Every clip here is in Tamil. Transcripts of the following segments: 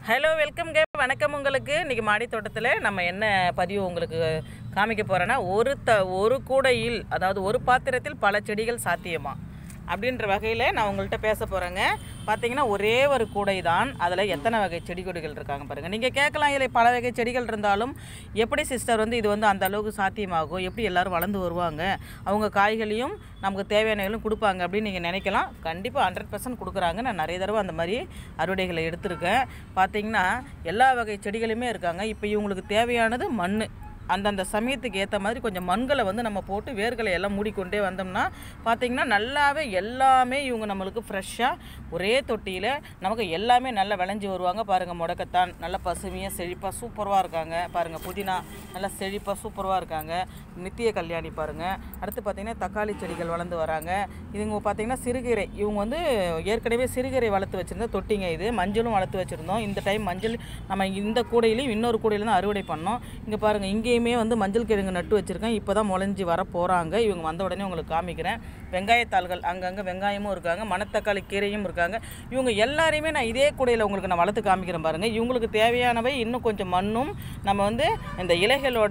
ஹலோ வெல்கம் கே வணக்கம். உங்களுக்கு இன்றைக்கி மாடி தோட்டத்தில் நம்ம என்ன பதிவு உங்களுக்கு காமிக்க போகிறோன்னா ஒரு கூடையில், அதாவது ஒரு பாத்திரத்தில் பல செடிகள் சாத்தியமா அப்படின்ற வகையில் நான் உங்கள்கிட்ட பேச போகிறேங்க. பார்த்தீங்கன்னா ஒரே ஒரு கூடை தான், அதில் எத்தனை வகை செடி கொடிகள் இருக்காங்க பாருங்கள். நீங்கள் கேட்கலாம், இதில் பல வகை செடிகள் இருந்தாலும் எப்படி சிஸ்டர் இது அந்த அளவுக்கு சாத்தியமாகும், எப்படி எல்லோரும் வளர்ந்து வருவாங்க, அவங்க காய்களையும் நமக்கு தேவையானவர்களும் கொடுப்பாங்க அப்படின்னு நீங்கள் நினைக்கலாம். கண்டிப்பாக 100% கொடுக்குறாங்க. நான் நிறைய தடவை அந்த மாதிரி அறுவடைகளை எடுத்திருக்கேன். பார்த்தீங்கன்னா எல்லா வகை செடிகளுமே இருக்காங்க. இப்போ இவங்களுக்கு தேவையானது மண். அந்தந்த சமயத்துக்கு ஏற்ற மாதிரி கொஞ்சம் மண்களை நம்ம போட்டு வேர்களை எல்லாம் மூடிக்கொண்டே வந்தோம்னா பார்த்திங்கன்னா நல்லாவே எல்லாமே இவங்க நம்மளுக்கு ஃப்ரெஷ்ஷாக ஒரே தொட்டியில் நமக்கு எல்லாமே நல்லா விளைஞ்சி வருவாங்க. பாருங்கள், முடக்கத்தான் நல்லா பசுமையாக செழிப்பாக சூப்பராக இருக்காங்க. பாருங்கள், புதினா நல்லா செழிப்பாக சூப்பராக இருக்காங்க. நித்திய கல்யாணி பாருங்கள். அடுத்து பார்த்திங்கன்னா தக்காளி செடிகள் வளர்ந்து வராங்க. இதுங்க பார்த்திங்கன்னா சிறுகீரை, இவங்க ஏற்கனவே சிறுகீரை வளர்த்து வச்சுருந்தோம் தொட்டிங்க. இது மஞ்சளும் வளர்த்து வச்சுருந்தோம். இந்த டைம் மஞ்சள் நம்ம இந்த கூடையிலையும் இன்னொரு கூடையில் தான் அறுவடை பண்ணோம். இங்கே பாருங்கள், இங்கே மஞ்சள் கிழங்கு நட்டு வச்சுருக்கேன். இப்போ தான் முளைஞ்சி வர போகிறாங்க. இவங்க வந்த உடனே உங்களுக்கு காமிக்கிறேன். வெங்காயத்தாள்கள் அங்கங்கே வெங்காயமும் இருக்காங்க, மணத்தக்காளி கீரையும் இருக்காங்க. இவங்க எல்லாரையுமே நான் இதே கூடையில் உங்களுக்கு நான் வளர்த்து காமிக்கிறேன் பாருங்கள். இவங்களுக்கு தேவையானவை இன்னும் கொஞ்சம் மண்ணும் நம்ம இந்த இலைகளோட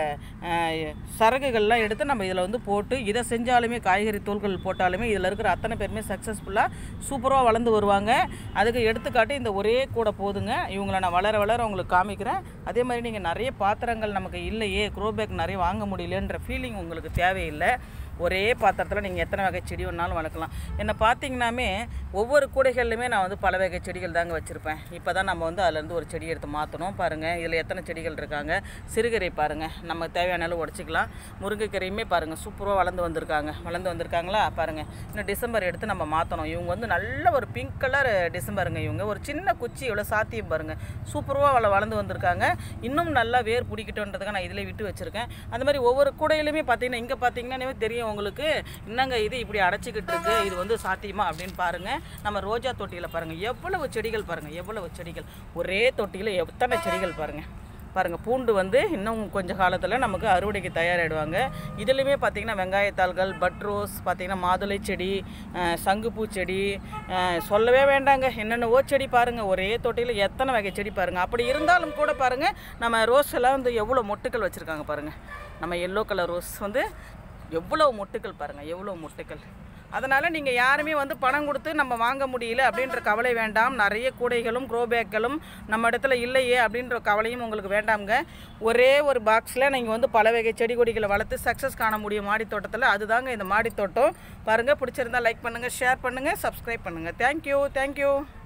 சரகுகள்லாம் எடுத்து நம்ம இதில் போட்டு இதை செஞ்சாலுமே, காய்கறி தூள்கள் போட்டாலுமே இதில் இருக்கிற அத்தனை பேருமே சக்ஸஸ்ஃபுல்லாக சூப்பராக வளர்ந்து வருவாங்க. அதுக்கு எடுத்துக்காட்டு இந்த ஒரே கூடை போதுங்க. இவங்களை நான் வளர வளர உங்களுக்கு காமிக்கிறேன். அதே மாதிரி நீங்கள் நிறைய பாத்திரங்கள் நமக்கு இல்லையே, க்ரோ பேக் நிறைய வாங்க முடியலன்ற ஃபீலிங் உங்களுக்கு தேவையில்லை. ஒரே பாத்திரத்தில் நீங்கள் எத்தனை வகை செடி வேணாலும் வளர்க்கலாம். என்னை பார்த்தீங்கன்னாமே ஒவ்வொரு கூடைகள்லையுமே நான் பல வகை செடிகள் தாங்க வச்சுருப்பேன். இப்போ தான் நம்ம அதிலேருந்து ஒரு செடி எடுத்து மாற்றணும். பாருங்கள், இதில் எத்தனை செடிகள் இருக்காங்க. சிறுகீரை பாருங்கள், நம்ம தேவையான அளவு உடச்சிக்கலாம். முருங்கைக்கீரையுமே பாருங்கள் சூப்பராக வளர்ந்து வந்திருக்காங்களா பாருங்கள். இன்னும் டிசம்பர் எடுத்து நம்ம மாற்றணும். இவங்க நல்ல ஒரு பிங்க் கலர் டிசம்பருங்க. இவங்க ஒரு சின்ன குச்சி எவ்வளோ சாத்தியம் பாருங்கள், சூப்பராக வளர்ந்து வந்திருக்காங்க. இன்னும் நல்லா வேர் பிடிக்கட்டுன்றதுக்காக நான் இதில் விட்டு வச்சுருக்கேன். அந்த மாதிரி ஒவ்வொரு கூடையிலுமே பார்த்தீங்கன்னா இங்கே பார்த்தீங்கன்னா தெரியும் உங்களுக்கு, என்னங்க இது இப்படி அடைச்சிக்கிட்டு இருக்கு, இது சாத்தியமா அப்படின்னு பாருங்கள். நம்ம ரோஜா தொட்டியில் பாருங்கள் எவ்வளவு செடிகள் பாருங்கள், எவ்வளவு செடிகள். ஒரே தொட்டியில் எத்தனை செடிகள் பாருங்கள். பூண்டு இன்னும் கொஞ்சம் காலத்தில் நமக்கு அறுவடைக்கு தயாராகிடுவாங்க. இதுலேயுமே பார்த்திங்கன்னா வெங்காயத்தாள்கள், பட்ரோஸ், பார்த்திங்கன்னா மாதுளை செடி, சங்குப்பூ செடி, சொல்லவே வேண்டாங்க, என்னென்னவோ செடி பாருங்கள். ஒரே தொட்டியில் எத்தனை வகை செடி பாருங்கள். அப்படி இருந்தாலும் கூட பாருங்கள், நம்ம ரோஸ் எல்லாம் எவ்வளோ மொட்டுக்கள் வச்சுருக்காங்க பாருங்கள். நம்ம எல்லோ கலர் ரோஸ் எவ்வளோ மொட்டுக்கள் பாருங்கள், எவ்வளோ மொட்டுக்கள். அதனால் நீங்கள் யாருமே பணம் கொடுத்து நம்ம வாங்க முடியல அப்படின்ற கவலை வேண்டாம். நிறைய கூடைகளும் க்ரோ பேக்களும் நம்ம இடத்துல இல்லையே அப்படின்ற கவலையும் உங்களுக்கு வேண்டாம்ங்க. ஒரே ஒரு பாக்ஸில் நீங்கள் பல வகை செடி கொடிகளை வளர்த்து சக்ஸஸ் காண முடியும் மாடி தோட்டத்தில். அதுதாங்க இந்த மாடி தோட்டம். பாருங்கள், பிடிச்சிருந்தால் லைக் பண்ணுங்கள், ஷேர் பண்ணுங்கள், சப்ஸ்கிரைப் பண்ணுங்கள். தேங்க்யூ.